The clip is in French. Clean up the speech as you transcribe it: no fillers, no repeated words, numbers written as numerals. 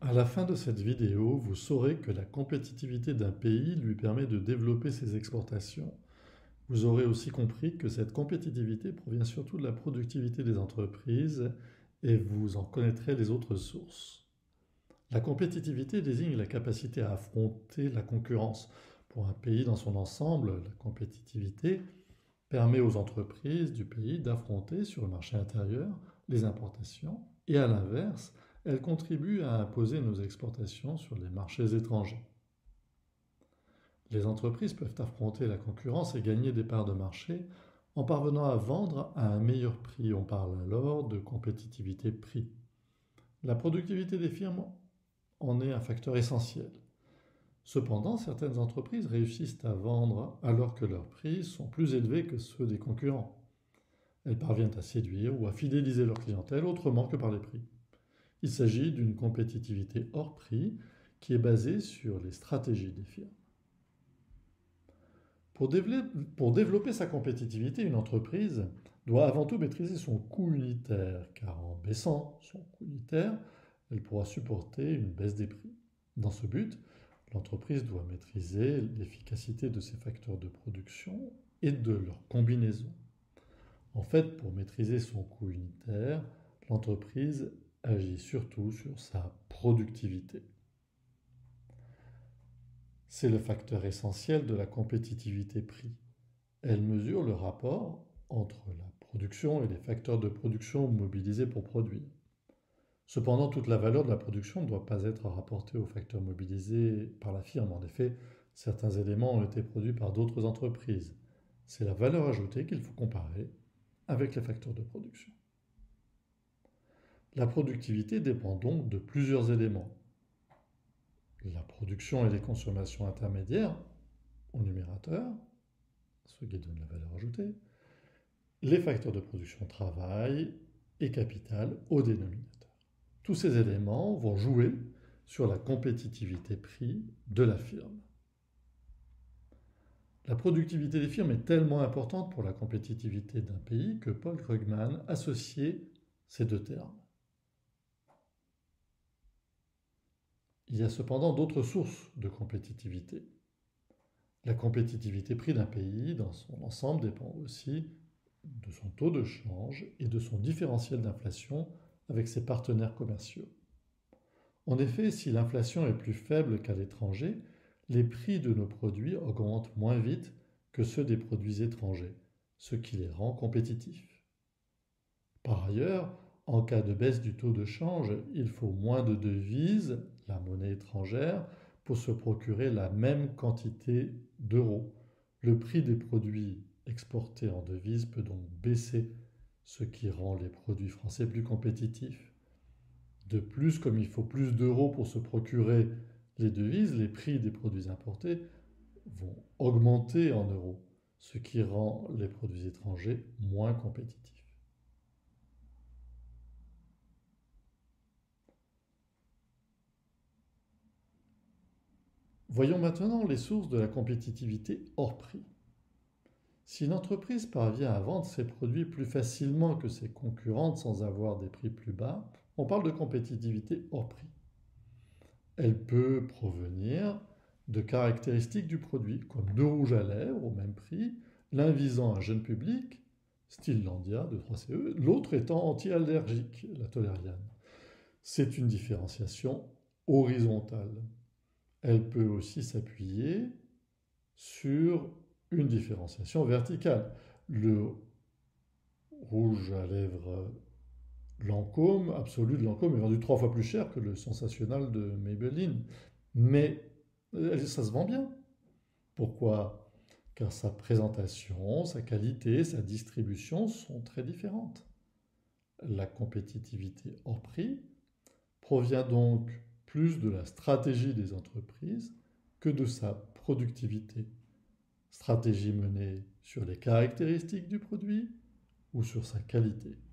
À la fin de cette vidéo, vous saurez que la compétitivité d'un pays lui permet de développer ses exportations. Vous aurez aussi compris que cette compétitivité provient surtout de la productivité des entreprises et vous en connaîtrez les autres sources. La compétitivité désigne la capacité à affronter la concurrence. Pour un pays dans son ensemble, la compétitivité permet aux entreprises du pays d'affronter sur le marché intérieur les importations et à l'inverse, elle contribue à imposer nos exportations sur les marchés étrangers. Les entreprises peuvent affronter la concurrence et gagner des parts de marché en parvenant à vendre à un meilleur prix. On parle alors de compétitivité prix. La productivité des firmes en est un facteur essentiel. Cependant, certaines entreprises réussissent à vendre alors que leurs prix sont plus élevés que ceux des concurrents. Elles parviennent à séduire ou à fidéliser leur clientèle autrement que par les prix. Il s'agit d'une compétitivité hors prix qui est basée sur les stratégies des firmes. Pour développer sa compétitivité, une entreprise doit avant tout maîtriser son coût unitaire, car en baissant son coût unitaire, elle pourra supporter une baisse des prix. Dans ce but, l'entreprise doit maîtriser l'efficacité de ses facteurs de production et de leur combinaison. En fait, pour maîtriser son coût unitaire, l'entreprise agit surtout sur sa productivité. C'est le facteur essentiel de la compétitivité prix. Elle mesure le rapport entre la production et les facteurs de production mobilisés pour produire. Cependant, toute la valeur de la production ne doit pas être rapportée aux facteurs mobilisés par la firme. En effet, certains éléments ont été produits par d'autres entreprises. C'est la valeur ajoutée qu'il faut comparer avec les facteurs de production. La productivité dépend donc de plusieurs éléments. La production et les consommations intermédiaires au numérateur, ce qui donne la valeur ajoutée, les facteurs de production travail et capital au dénominateur. Tous ces éléments vont jouer sur la compétitivité prix de la firme. La productivité des firmes est tellement importante pour la compétitivité d'un pays que Paul Krugman associait ces deux termes. Il y a cependant d'autres sources de compétitivité. La compétitivité prix d'un pays dans son ensemble dépend aussi de son taux de change et de son différentiel d'inflation avec ses partenaires commerciaux. En effet, si l'inflation est plus faible qu'à l'étranger, les prix de nos produits augmentent moins vite que ceux des produits étrangers, ce qui les rend compétitifs. Par ailleurs, en cas de baisse du taux de change, il faut moins de devises, la monnaie étrangère, pour se procurer la même quantité d'euros. Le prix des produits exportés en devises peut donc baisser, ce qui rend les produits français plus compétitifs. De plus, comme il faut plus d'euros pour se procurer les devises, les prix des produits importés vont augmenter en euros, ce qui rend les produits étrangers moins compétitifs. Voyons maintenant les sources de la compétitivité hors prix. Si une entreprise parvient à vendre ses produits plus facilement que ses concurrentes sans avoir des prix plus bas, on parle de compétitivité hors prix. Elle peut provenir de caractéristiques du produit, comme deux rouges à lèvres au même prix, l'un visant un jeune public, style Landia de 3CE, l'autre étant anti-allergique, la Tolériane. C'est une différenciation horizontale. Elle peut aussi s'appuyer sur une différenciation verticale. Le rouge à lèvres Lancôme, absolu de Lancôme, est vendu 3 fois plus cher que le sensationnel de Maybelline. Mais ça se vend bien. Pourquoi? Car sa présentation, sa qualité, sa distribution sont très différentes. La compétitivité hors prix provient donc plus de la stratégie des entreprises que de sa productivité. Stratégie menée sur les caractéristiques du produit ou sur sa qualité.